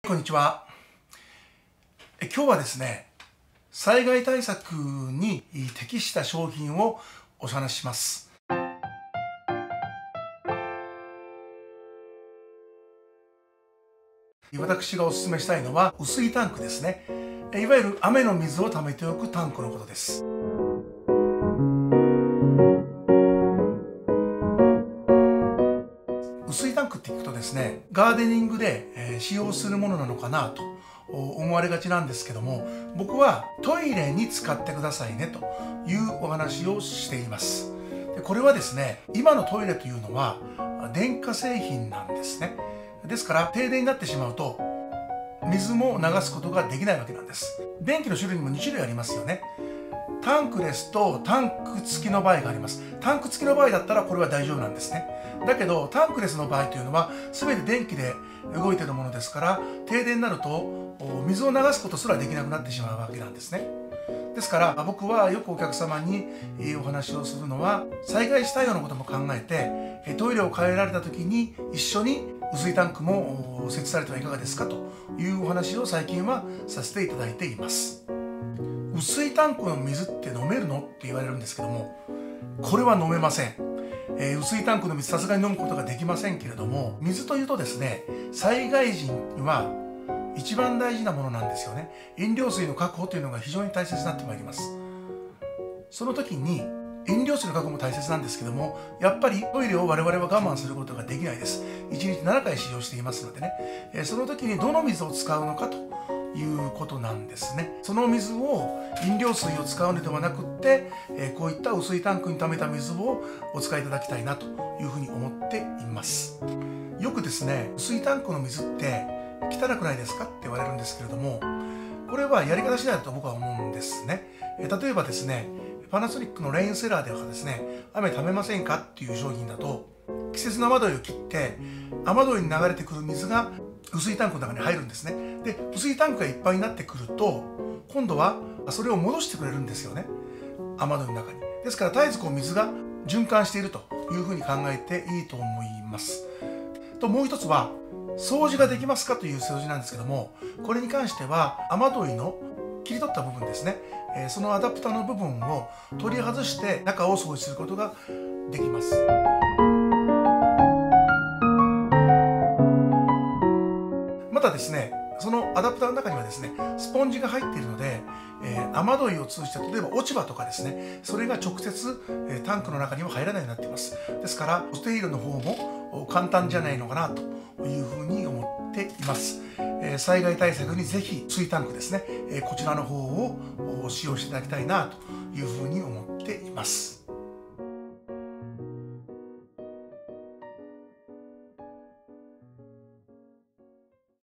こんにちは。今日はですね、災害対策に適した商品をお話しします。私がお勧めしたいのは雨水タンクですね。いわゆる雨の水を溜めておくタンクのことです。雨水タンクって聞くとですね、ガーデニングで使用するものなのかなと思われがちなんですけども、僕はトイレに使ってくださいねというお話をしています。でこれはですね、今のトイレというのは電化製品なんですね。ですから停電になってしまうと水も流すことができないわけなんです。電気の種類にも2種類ありますよね。タンクですとタンク付きの場合があります。タンク付きの場合だったらこれは大丈夫なんですね。だけどタンクレスの場合というのは全て電気で動いているものですから、停電になると水を流すことすらできなくなってしまうわけなんですね。ですから僕はよくお客様にお話をするのは、災害時対応のことも考えてトイレを変えられた時に一緒に雨水タンクも設置されてはいかがですかというお話を最近はさせていただいています。雨水タンクの水って飲めるのって言われるんですけども、これは飲めません。雨水タンクの水さすがに飲むことができませんけれども、水というとですね、災害時には一番大事なものなんですよね。飲料水の確保というのが非常に大切になってまいります。その時に飲料水の確保も大切なんですけども、やっぱりトイレを我々は我慢することができないです。1日7回使用していますのでね、その時にどの水を使うのかということなんですね。その水を飲料水を使うのではなくって、こういった雨水タンクに溜めた水をお使いいただきたいなというふうに思っています。よくですね、雨水タンクの水って汚くないですかって言われるんですけれども、これはやり方次第だと僕は思うんですね。例えばですね、パナソニックのレインセラーではですね、雨溜めませんかっていう商品だと、季節の雨どいを切って雨どいに流れてくる水が雨水タンクの中に入るんですね。で、雨水タンクがいっぱいになってくると、今度はそれを戻してくれるんですよね、雨どいの中に。ですから絶えず水が循環しているというふうに考えていいと思います。ともう一つは、掃除ができますかという掃除なんですけども、これに関しては雨どいの切り取った部分ですね、そのアダプターの部分を取り外して中を掃除することができます。またですね、そのアダプターの中にはですね、スポンジが入っているので、雨どいを通じて、例えば落ち葉とかですね、それが直接、タンクの中には入らないようになっています。ですからお手入れの方も簡単じゃないのかなというふうに思っています。災害対策にぜひ雨水タンクですね、こちらの方を使用していただきたいなというふうに思っています。